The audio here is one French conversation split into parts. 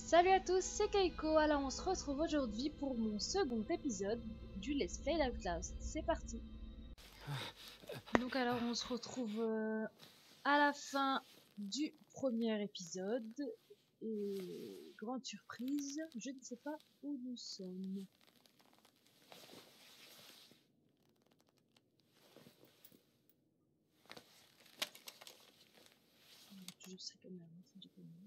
Salut à tous, c'est Keiko. Alors on se retrouve aujourd'hui pour mon second épisode du Let's Play Outlast. C'est parti. Donc alors on se retrouve à la fin du premier épisode. Et grande surprise, je ne sais pas où nous sommes. Toujours ça quand même, c'est du connu.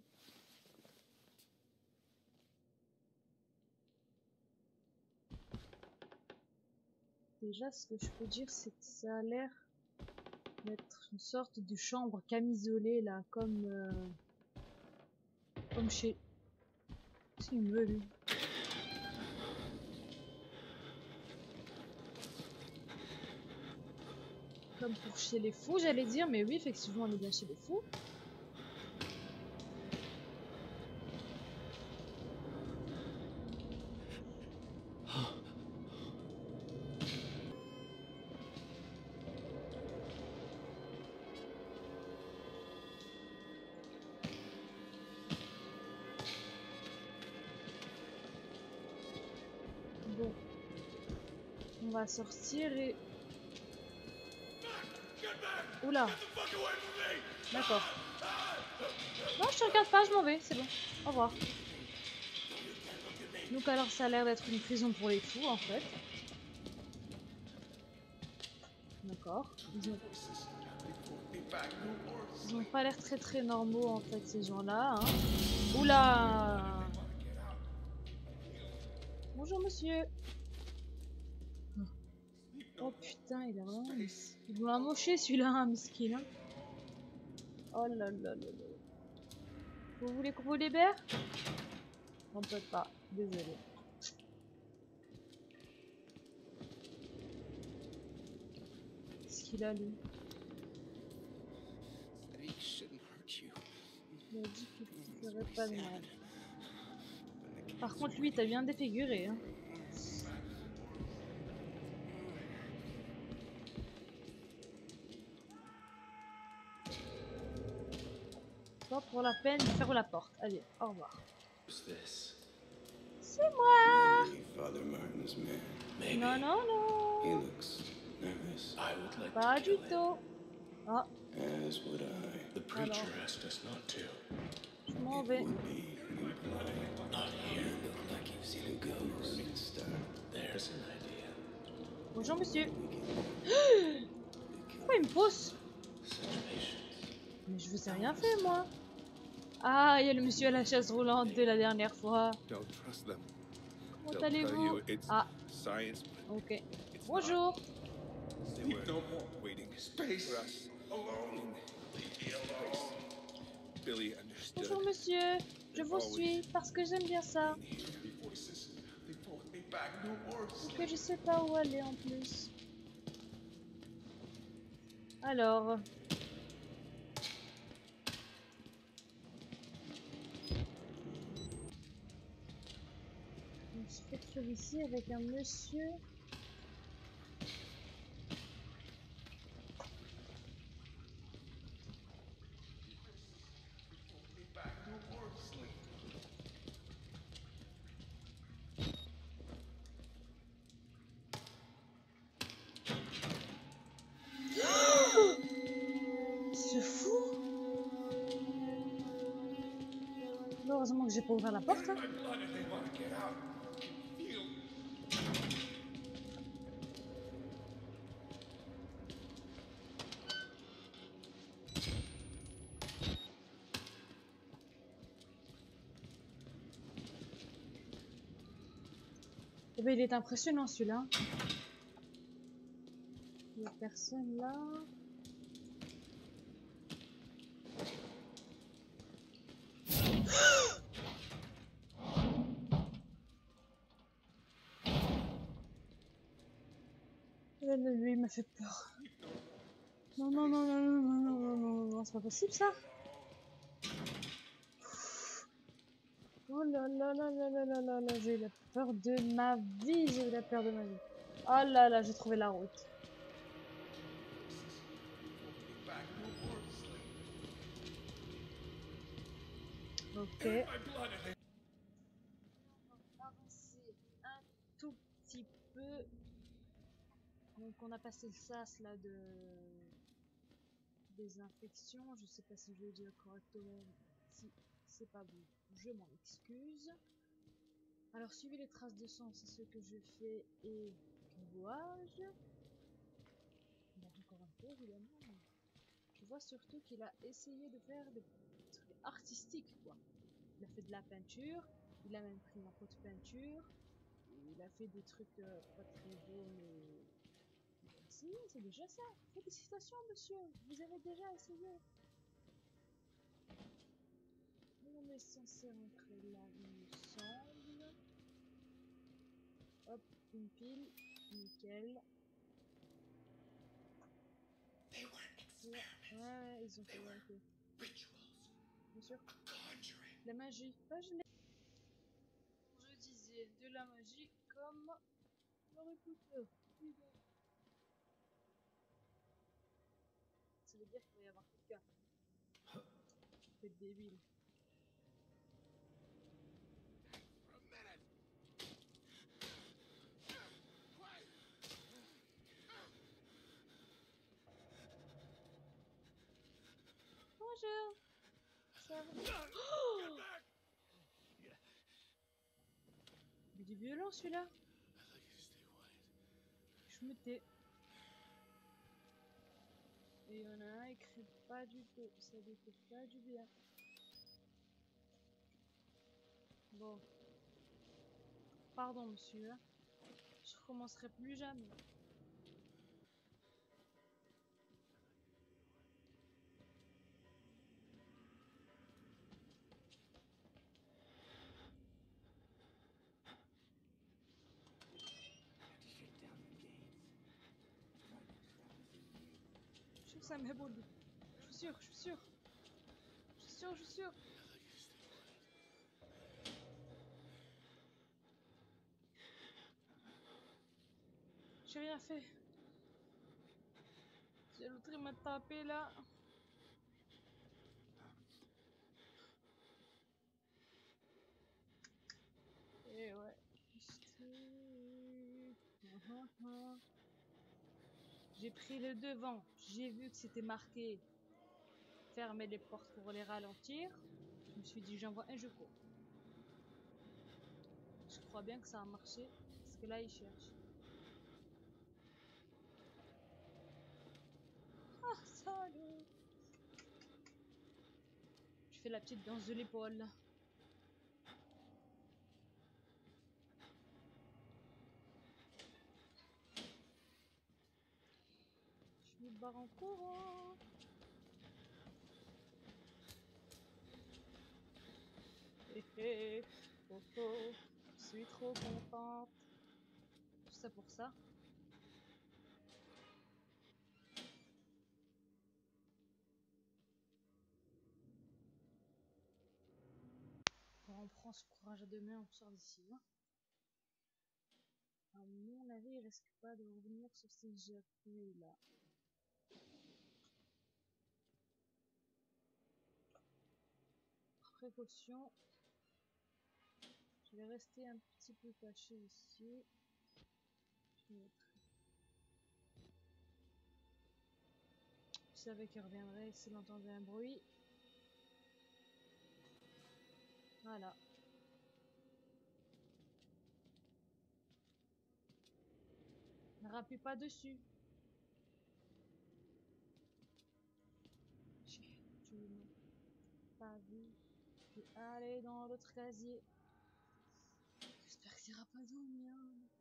Déjà, ce que je peux dire, c'est que ça a l'air d'être une sorte de chambre camisolée là, comme chez... Qu'est-ce qu'il me veut lui? Comme pour chez les fous, j'allais dire, mais oui, effectivement, on est bien chez les fous. Bon, on va sortir et... Oula. D'accord. Non, je te regarde pas, je m'en vais, c'est bon. Au revoir. Donc alors, ça a l'air d'être une prison pour les fous, en fait. D'accord. Ils ont pas l'air très normaux, en fait, ces gens-là. Hein. Oula. Bonjour, monsieur. Oh putain, il a vraiment... Ils vont l'amocher, celui-là, hein, miskin. Hein. Oh là là là là. Vous voulez qu'on vous libère? On peut pas, désolé. Qu'est-ce qu'il a lui? Il a dit qu'il ne ferait pas de mal. Par contre lui t'as bien défiguré hein. Pas pour la peine, ferme la porte. Allez, au revoir. C'est moi. Non, non, non. Pas du tout. Ah. Alors. Je m'en vais. Bonjour monsieur. Pourquoi il me pousse? Mais je vous ai rien fait moi. Ah, il y a le monsieur à la chaise roulante de la dernière fois. Comment allez-vous? Ah. Ok. Bonjour. Bonjour monsieur, je vous suis parce que j'aime bien ça. Et que je sais pas où aller en plus. Alors. On se retrouve ici avec un monsieur. C'est fou. Heureusement que j'ai pas ouvert la porte. Hein. Eh ben, il est impressionnant celui-là. Il y a personne là. Lui, il m'a fait peur. Non, non, non, non, non, non, non, non, non, non, c'est pas possible ça. Oh là là là là là là là là, j'ai eu la peur de ma vie, j'ai eu la peur de ma vie. Oh là là, j'ai trouvé la route. Ok. qu'on a passé le sas là de désinfection. Je sais pas si je le dis correctement. Si c'est pas bon, je m'en excuse. Alors suivez les traces de sang, c'est ce que je fais et que vois-je? Bon, encore un peu évidemment. Mais je vois surtout qu'il a essayé de faire des trucs artistiques quoi. Il a fait de la peinture, il a même pris un pot de peinture, il a fait des trucs pas très beaux mais il a essayé, c'est déjà ça. Félicitations monsieur, vous avez déjà essayé. On est censé rentrer là, il me semble. Hop, une pile, nickel. Ouais, ils ont fait ok. Bien sûr. La magie. Bah, je disais de la magie comme Harry Potter. Ça veut dire qu'il va y avoir quelqu'un. C'est débile. Bonjour. Ça va? Oh, il est violent celui-là. Je me tais. Et il y en a un, il crie pas du tout. Ça lui fait pas du bien. Bon. Pardon, monsieur. Je recommencerai plus jamais. Je suis sûr que ça m'éboule. Je suis sûr, je suis sûr. Je suis sûr, je suis sûr. J'ai rien fait. J'ai l'autre, il m'a tapé là. Et ouais. J'ai pris le devant. J'ai vu que c'était marqué fermer les portes pour les ralentir. Je me suis dit j'envoie un, je cours. Je crois bien que ça a marché. Parce que là il cherche. Ah salut. Je fais la petite danse de l'épaule. Je me barre en courant. Hé hé. Oh oh. Je suis trop contente. Tout ça pour ça. On prend ce courage à deux mains, on sort d'ici. Hein. À mon avis, il risque pas de revenir sur ces appuis là. Précaution. Je vais rester un petit peu caché ici. Je savais qu'il reviendrait s'il entendait un bruit. Voilà. Ne rappuie pas dessus. Tu m'as pas vu. Je vais aller dans l'autre casier. J'espère que t'iras pas dormir.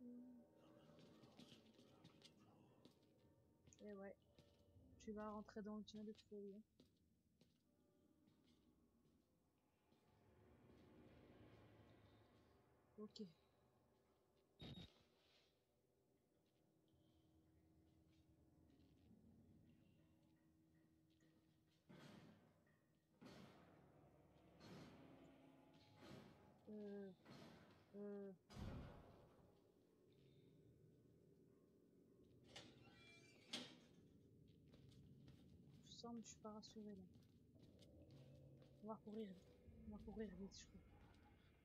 Et ouais. Tu vas rentrer dans le tien de trouver. Ok. Euh... Euh... Je sens que je suis pas rassurée là. On va courir. On va courir vite, je crois.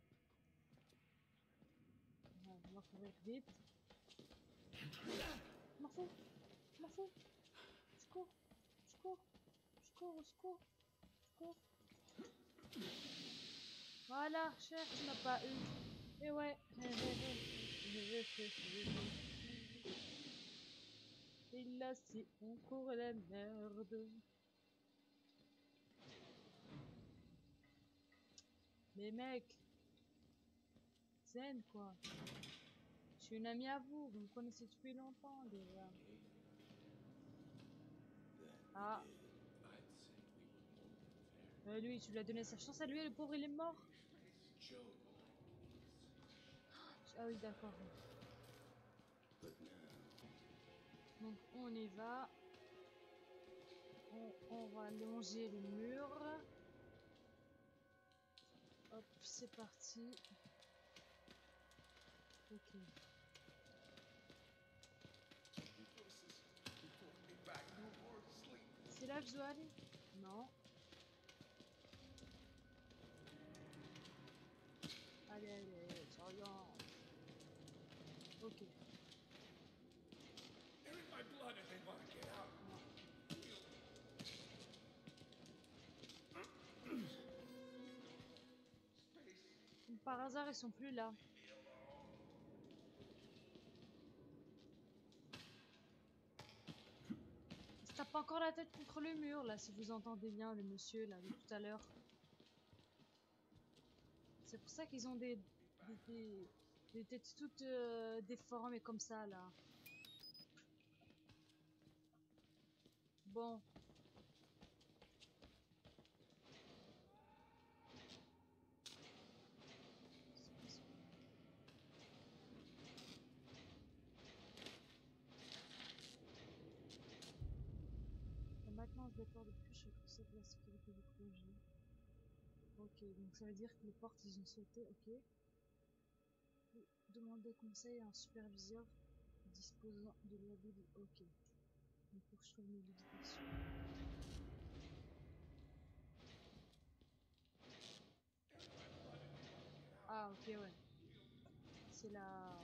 Ouais, on va courir vite. Je m'en fous. Je m'en fous. Je cours. Je cours. Je cours. Je cours. Je cours. Voilà, cher, tu m'as pas eu. Et ouais. Et là, c'est encore la merde. Mais mec, zen quoi. Je suis une amie à vous, vous me connaissez depuis longtemps déjà. Ah, lui, tu lui as donné sa chance à lui, le pauvre, il est mort. Ah oui, d'accord. Donc on y va. On va longer le mur. Hop, c'est parti. Ok. C'est là que je dois aller? Non. Allez, allez, j'oriente. Ok. Non. Par hasard, ils sont plus là. Il se tape encore la tête contre le mur, là, si vous entendez bien le monsieur, là, de tout à l'heure. C'est pour ça qu'ils ont des têtes toutes déformées comme ça, là. Bon. Maintenant, je décore depuis, je sais que la sécurité du projet. Ok, donc ça veut dire que les portes, ils ont sauté, ok. Demander conseil à un superviseur disposant de l'habilité. Ok. Donc faut que je trouve une habilitation. Ah, ok, ouais. C'est la...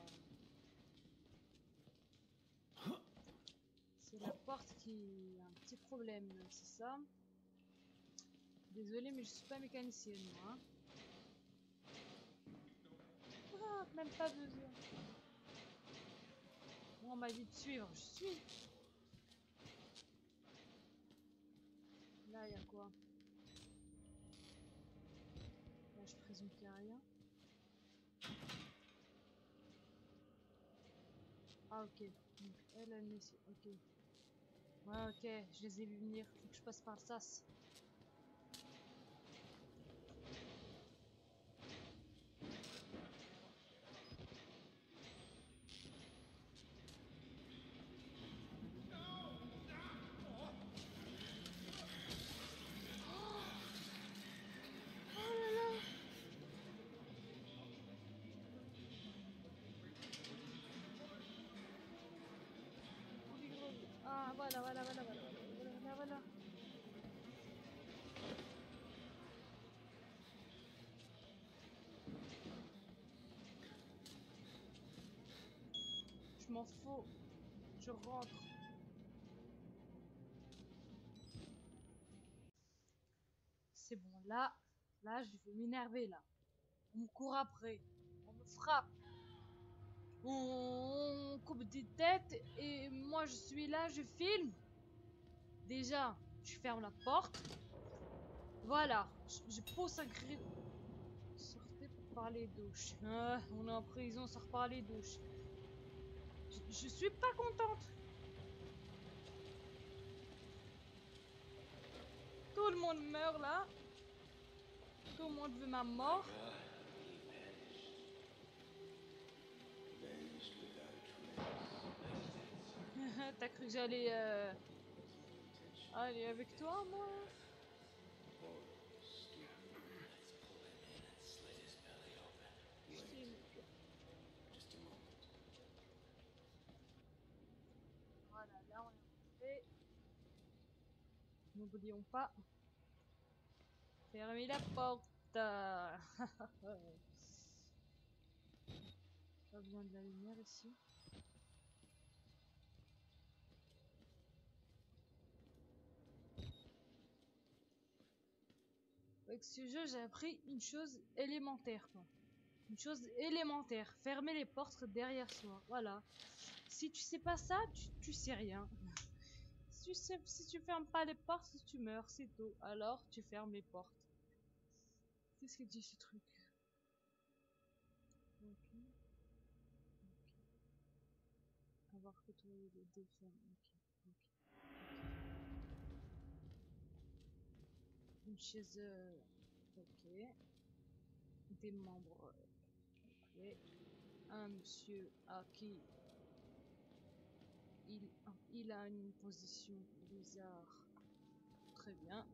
C'est la porte qui a un petit problème, c'est ça. Désolée, mais je suis pas mécanicienne, moi. Hein. Ah, même pas besoin. Moi, on m'a dit de suivre, je suis. Là, il y a quoi? Là, je présume qu'il n'y a rien. Ah, ok. Donc, elle met ici. Ok. Ouais, ok. Je les ai vus venir. Faut que je passe par le sas. Oh là là! Ah, voilà, voilà, voilà, voilà, voilà, voilà, voilà. Je m'en fous. Je rentre. C'est bon, là. Là, je vais m'énerver, là. On me court après. On me frappe. On coupe des têtes. Et moi, je suis là, je filme. Déjà, je ferme la porte. Voilà. Je pousse un cri. Sortez pour parler douche. Ah, on est en prison, on sort parler douche. Je suis pas contente. Tout le monde meurt là. Tout le monde veut ma mort. T'as cru que j'allais aller avec toi, moi? Voilà, là on est rentré. N'oublions pas, fermer la porte. Pas besoin de la lumière ici. Avec ce jeu, j'ai appris une chose élémentaire, quoi. Une chose élémentaire. Fermer les portes derrière soi. Voilà. Si tu sais pas ça, tu sais rien. Si tu fermes pas les portes, tu meurs, c'est tout. Alors, tu fermes les portes. Qu'est-ce que dit ce truc? Ok. Avoir côtoyé les défunts. Ok. Une chaise. Ok. Des membres. Ok. Un monsieur à qui il a une position bizarre. Très bien.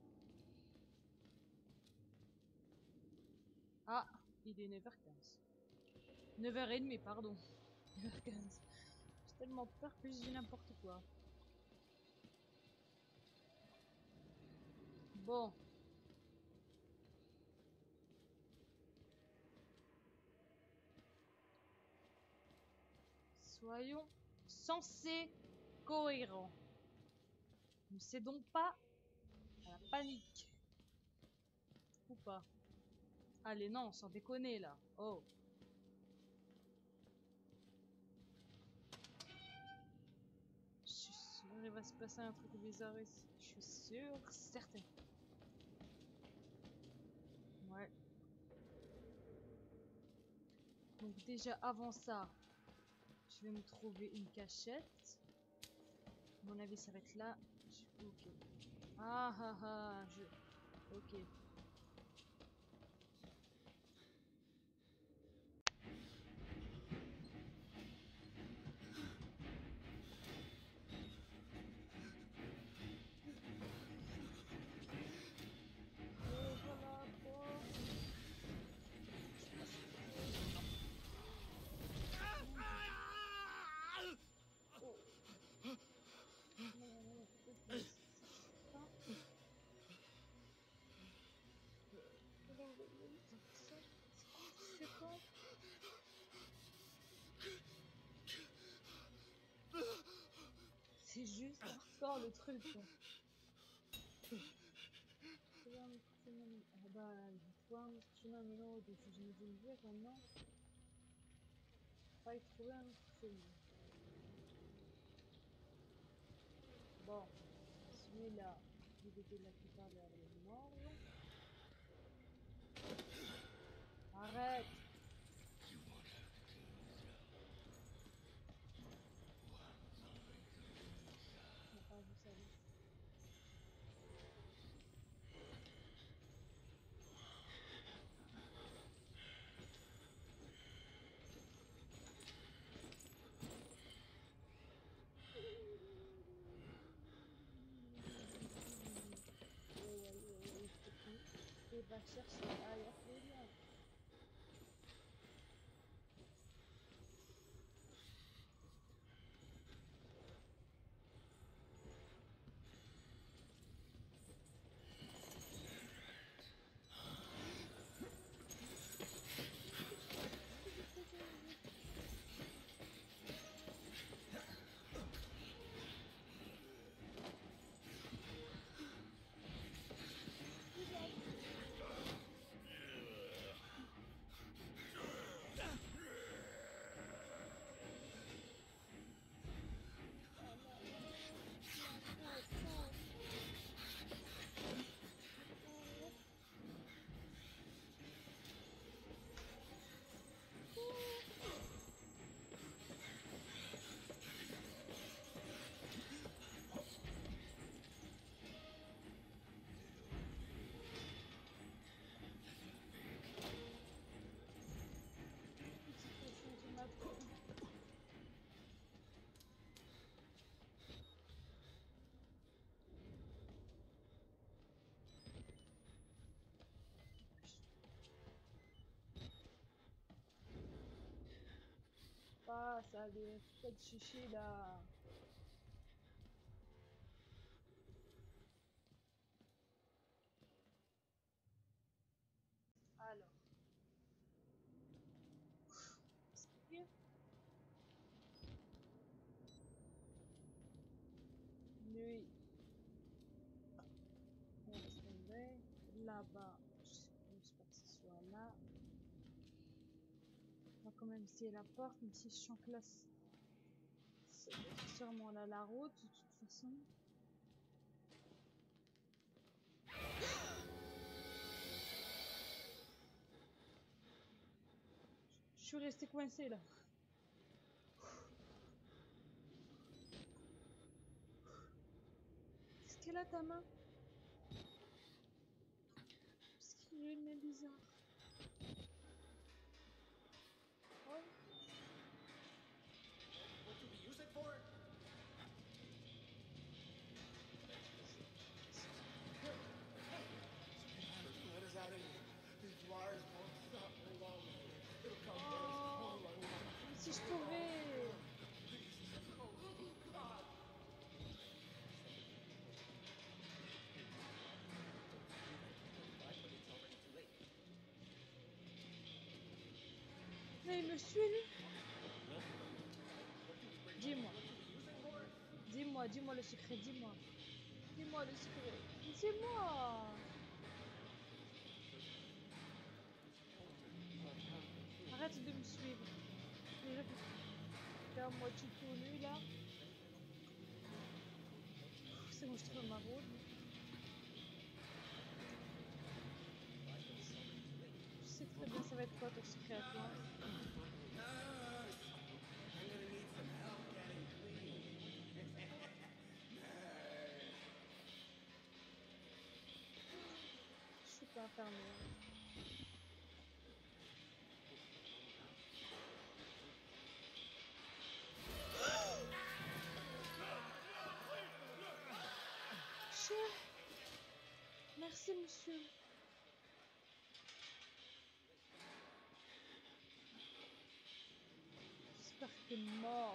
Ah, il est 9h15. 9h30, pardon. 9h15. J'ai tellement peur que je dis n'importe quoi. Bon. Soyons censés cohérents. Ne cédons pas à la panique. Ou pas. Allez, non, sans déconner là. Oh. Je suis sûr, il va se passer un truc bizarre ici. Je suis sûr, certain. Ouais. Donc déjà avant ça, je vais me trouver une cachette. À mon avis, ça va être là. Ok. Ah ah ah, Ok. Ouvre la porte. Oh. Non, s'il te plaît. Hein? C'est quoi? C'est juste hardcore le truc, quoi. Ah bah, trouver un chemin numéro de fusion d'univers maintenant. Faille trouver un autre chemin. Bon, celui-là, il était de la plupart vers le nord. Arrête! On n'a pas vu ça là. Et va chercher ailleurs les liens. Ah, ça allait. Pas de chichi là. Alors. Expliquer. Nuit. On laisse tomber. La là-bas. Je pense pas que ce soit là. On va quand même essayer la porte, même si je sens que là, c'est sûrement là la route, de toute façon. Je suis restée coincée là. Qu'est-ce qu'elle a ta main? Parce qu'il a une main bizarre. Oh. What do we use it for? Let us out of here. These wires won't stop for long. It'll come Oh. down. Si je pouvais. Oh, God. Mais il me suit lui. Dis-moi. Dis-moi, dis-moi le secret, dis-moi. Dis-moi le secret. Dis-moi. Arrête de me suivre. Déjà que t'es à moitié tout nu là. C'est bon, je trouve ma route. Je sais très bien ça va être quoi ton secret à toi. I'm gonna need some help getting clean. Je suis pas infirmière. Chien. Merci monsieur. J'espère que t'es mort.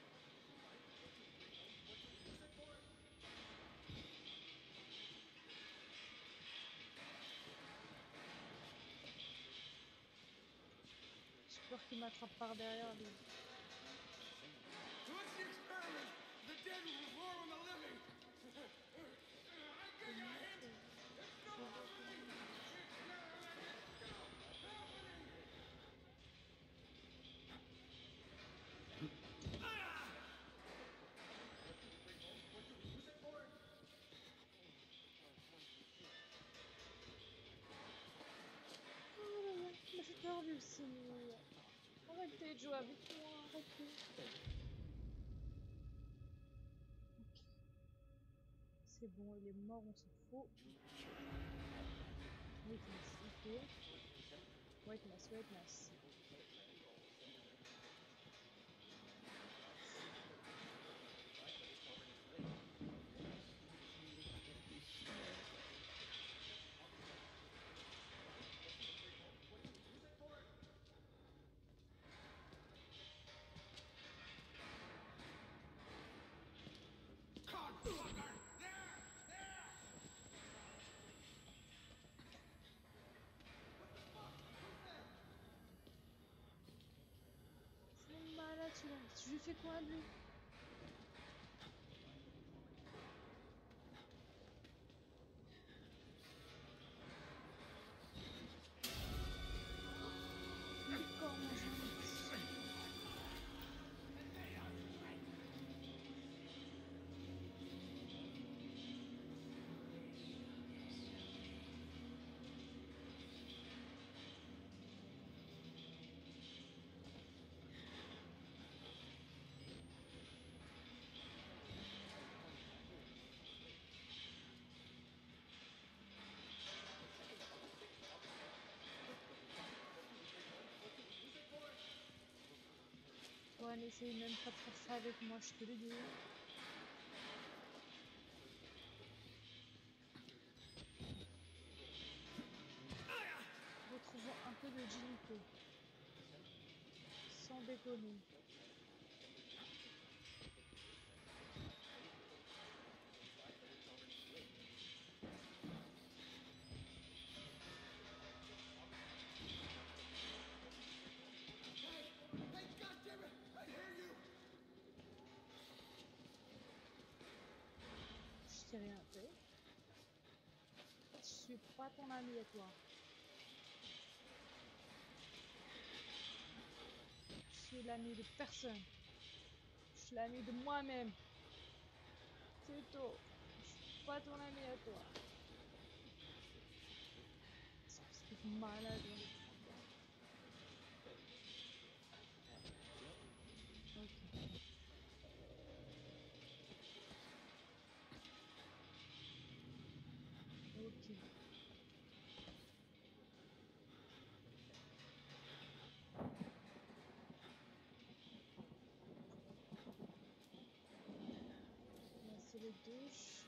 J'ai peur qu'il m'attrape par derrière lui. What's the experiment? The dead will roar on the living. I think I hit. It's still happening. Oh là là, il m'a fait peur lui aussi. Arrêtez de jouer avec moi, arrêtez. Ok. C'est bon, il est mort, on s'en fout. Witness, ok. Witness, witness. C'est malade celui-là. Je lui fais quoi à lui? Le corps mange un petit. Ouais, n'essaye même pas de faire ça avec moi, je te le dis. Retrouvons un peu de dignité. Sans déconner. Hey, goddammit! I hear you. Je t'ai rien fait. suis pas ton ami à toi. Je suis l'ami de personne. Je suis l'ami de moi-même. C'est tout. Je suis pas ton ami à toi. C'est malade. Hein. Ok. Ok. Là, c'est les douches.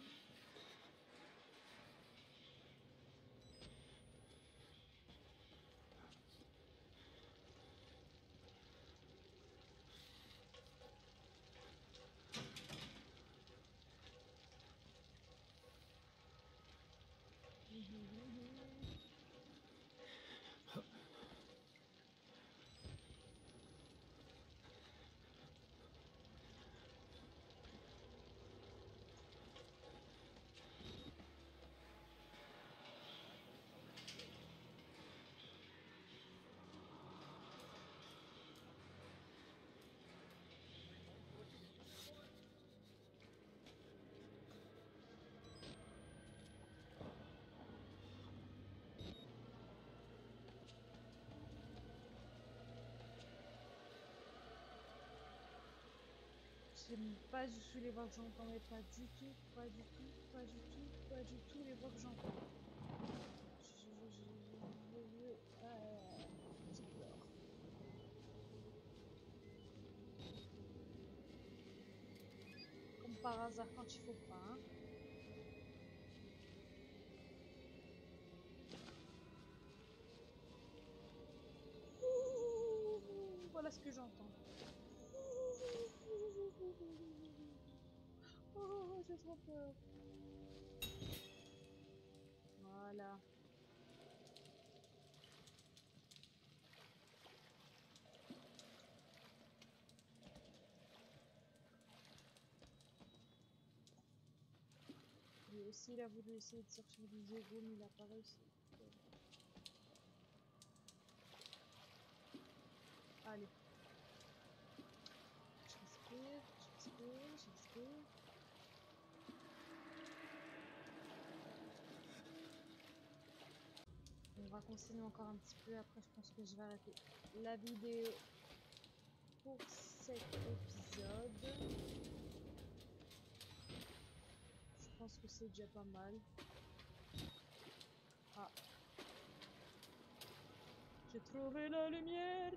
J'aime pas du tout les voix que j'entends, mais pas du tout, pas du tout, pas du tout, pas du tout les voix que j'entends. J'ai peur. Comme par hasard quand il faut pas, hein. Ouh, voilà ce que j'entends. Oh, j'ai trop peur. Voilà. Lui aussi, il a voulu essayer de sortir du égouts, mais il n'a pas réussi. Allez. Je respire, je respire, je respire. On va continuer encore un petit peu, après je pense que je vais arrêter la vidéo pour cet épisode. Je pense que c'est déjà pas mal. Ah. J'ai trouvé la lumière.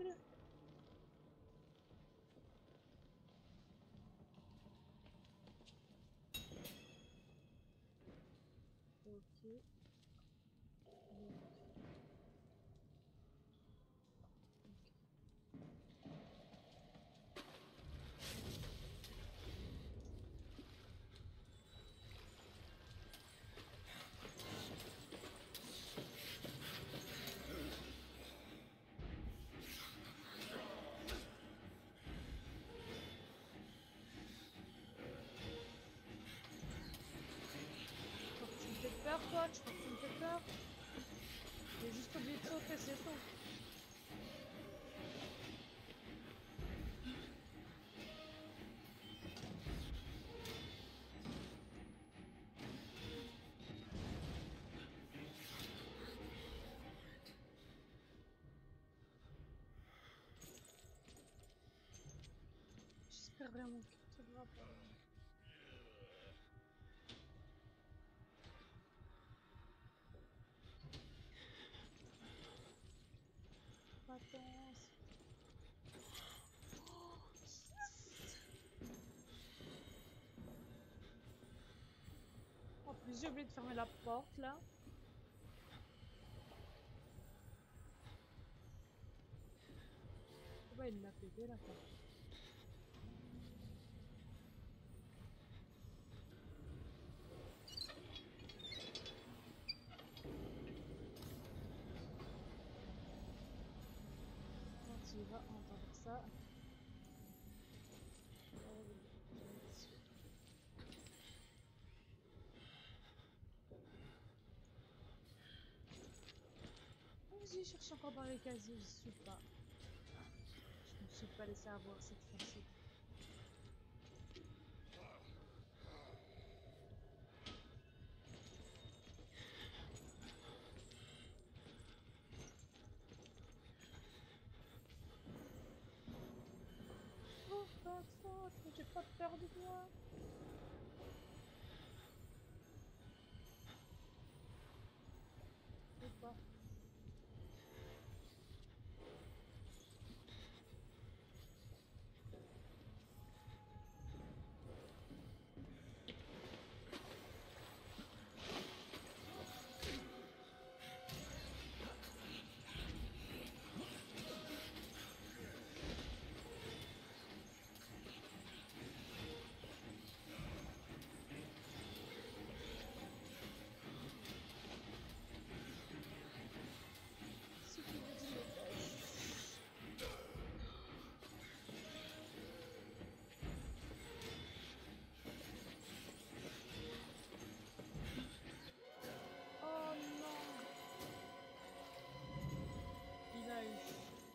Ok. Donc, ok. Tu crois que tu me fais peur, toi? Tu crois que tu me fais peur? J'ai juste oublié de sauter, c'est tout. J'espère vraiment qu'il ne trouvera pas. Attends. Oh, yes. En plus, j'ai oublié de fermer la porte là. Pourquoi il l'a pété la porte? Quand il va entendre ça. Vas-y, cherche encore dans les casiers, je suis pas. Je me suis pas laissé avoir cette fois-ci. Oh, pas de faute, j'ai pas peur de toi. Ou pas. Ce qui veut dire yes. Oh non. Il a eu.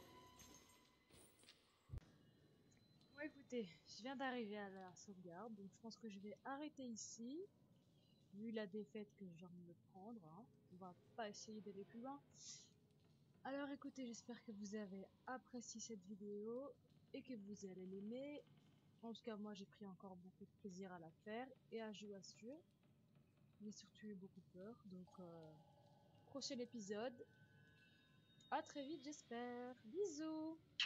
Bon écoutez, je viens d'arriver à la sauvegarde, donc je pense que je vais arrêter ici. Vu la défaite que je viens de me prendre, hein. On va pas essayer d'aller plus loin. Alors écoutez, j'espère que vous avez apprécié cette vidéo et que vous allez l'aimer. En tout cas, moi j'ai pris encore beaucoup de plaisir à la faire et à jouer à ce jeu. J'ai surtout eu beaucoup peur, donc prochain épisode. À très vite, j'espère. Bisous!